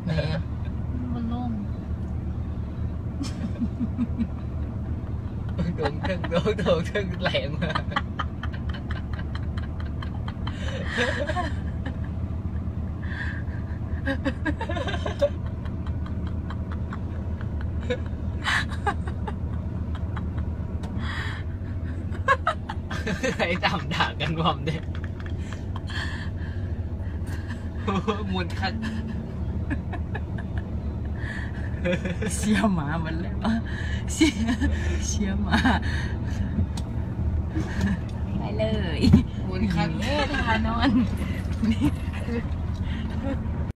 ไหนอะมันโล่งโดนเครื่องแหลมมาใครตามด่ากันวอมเด็กมุนคันเสียหมามันเลยวะเสียหมาไปเลยมุนคันทานอน